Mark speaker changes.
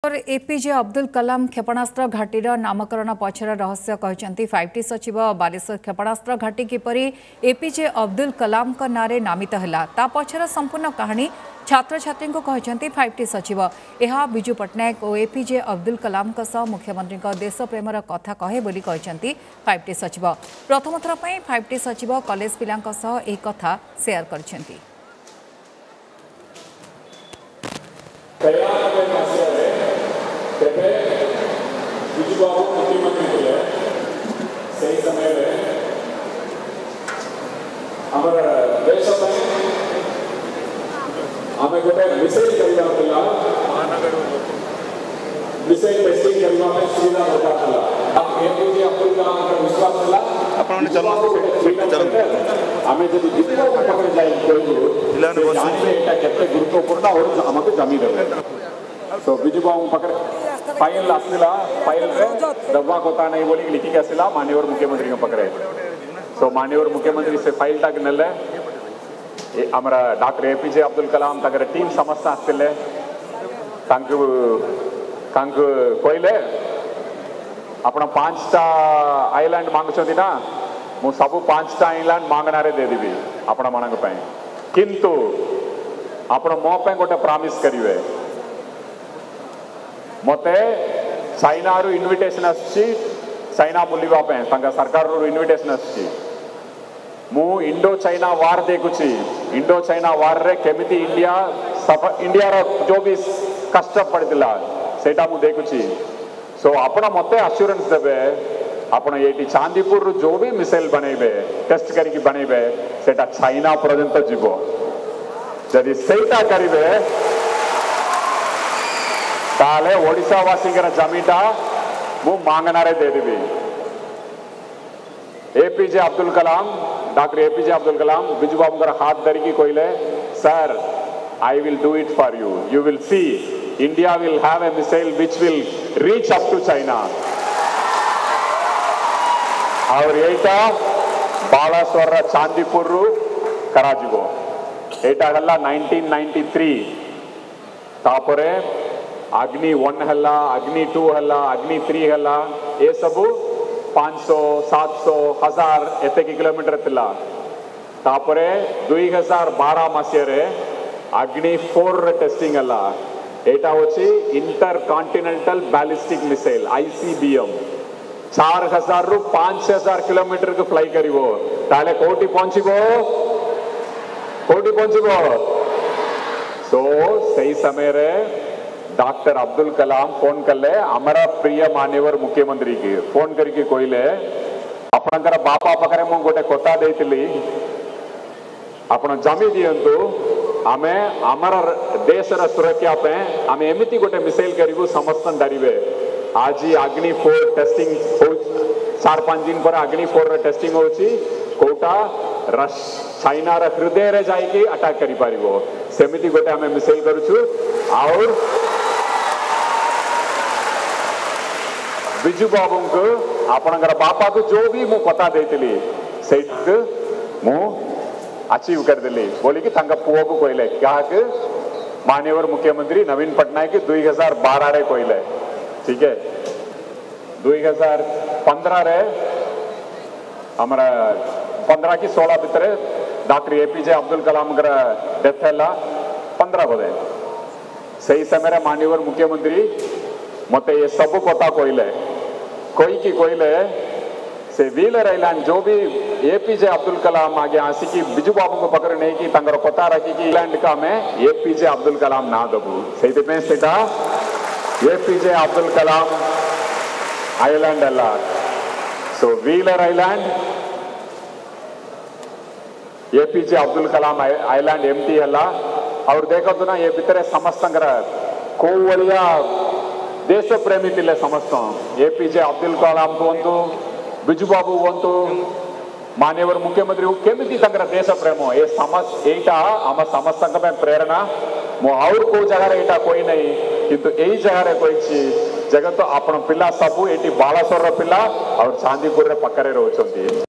Speaker 1: APJ Abdul कलाम क्षेपणास्त्र घाटीर नामकरण पछर रहस्य कहते 5T सचिव बालेश्वर क्षेपणास्त्र घाटी किपरि एपीजे अब्दुल कलाम नारे नामित है ता पछर संपूर्ण कहानी छात्र छात्री कहते 5T सचिव यह विजु पट्टनायक और एपीजे अब्दुल कलाम मुख्यमंत्री देश प्रेमर कथा कहे बोली कहते 5T सचिव प्रथम थर 5T सचिव कॉलेज पिलांक सह एक कथा शेयर करछंती।
Speaker 2: मुख्यमंत्री सही समय देश आम गोटे मिसाइल करवा मिसाइल टेस्टिंग करने सुविधा दरकार एपीजे अब्दुल कलाम विश्वास आम जब गुरुत्वपूर्ण और आमको जमी देवे तो बिजू बाबू पाखे फाइल आसला फाइल दबा कोता नहीं बोली लिखिक आसला माननीय मुख्यमंत्री पाखे सो माननीय मुख्यमंत्री से फाइल टाक नेले आमर डॉक्टर एपीजे अब्दुल कलाम तक टीम समस्त आसते कहले आपण 5टा आइलैंड मांगुंट ना मु सब 5टा आइलैंड मांगनारे देदेवी आपण मान किंतु आपण मो गोटे प्रॉमिस करेंगे मते चाइना रु इनविटेशन आसी चाइना बुलवाई सरकार रु इनविटेशन आसी मु इंडो चाइना वार देखुची इंडो चाइना वार रे केमिति इंडिया रो जो भी कष्ट पड़ता सेटा मु देखुची सो आपण मते अश्योरेंस देबे आपण एटी चांदीपुर रु जो भी मिसाइल बनेबे टेस्ट करके बनेबे सेटा चाइना पर्यंत जीवो जदि सेटा करिवे ताले ओडिशावासी जमीटा मु मांगनारे देदेवी APJ Abdul Kalam doctor APJ Abdul Kalam Biju Babu हाथ धरिकी कहले sir I will do it for you you will see India will have a missile which will reach up to China और एटा बालासोर चांदीपुर कराजिबो एटा गल्ला 1993 तापरे अग्नि 1 हल्ला अग्नि 2 हल्ला अग्नि 3 हल्ला ये सब 500 700 1000 एते किलोमीटर थिला तापरे 2012 मसिया अग्नि 4 टेस्टिंग हल्ला एटा होची intercontinental ballistic missile ICBM 4000 रु 5000 किलोमीटर को फ्लाई करिवो ताले कोटी पहुंचीबो सो सही समय रे डॉक्टर अब्दुल कलाम फोन कले हमारा प्रिय मान्यवर मुख्यमंत्री की फोन करके कहले आपणकर बापा पाखे मु गोटे कथा देइतिली आपण जमी दियंतु आमे आमर देश रा सुरक्षा पे आमे एमिति गोटे मिसाइल करिवु समस्त डरिवे आज अग्नि 4 टेस्टिंग हो 4-5 दिन पर अग्नि 4 टेस्टिंग होची कोटा चाइना रा हृदय रे जाइकी अटैक करि पारिबो सेमिति गोटे आमे मिसाइल करूछु और बिजू बाबू को आपणकर बापा को जो भी मु कथा देइतिली सेट मु अचीव कर देली बोली कि तंग पुओ को कहले क्या कि माननीय मुख्यमंत्री नवीन पट्टनायक 2012 रे कहले ठीक है 2015 रे हमारा 15 की 16 भितर doctor APJ Abdul Kalam death है 15 बोधे सही समय माननीय मुख्यमंत्री मते ये सब कथा कहले कहले से व्हीलर आइलैंड जो भी एपीजे अब्दुल कलाम आगे आसिकी बिजू बाबू को पकड़ नहीं कि तंगर कथा रखिकी आइलैंड का में एपीजे अब्दुल कलाम ना दबू से सेटा एपीजे अब्दुल कलाम आइलैंड अल्ला सो Wheeler island APJ Abdul Kalam island एमटी हल्ला और देखो ना ये भितर समस्त को देश प्रेमी थिले समस्त एपीजे अब्दुल कलाम कहतु बिजू बाबू कहतु माननीय मुख्यमंत्री केमिति देश प्रेम ये समस्त एटा आम समस्त प्रेरणा मु और को जगह एटा कोई नहीं किंतु यही जगह कही जगत आपण पिला सबू ये बालासोर पिला और चांदीपुर पाखे रोचंती।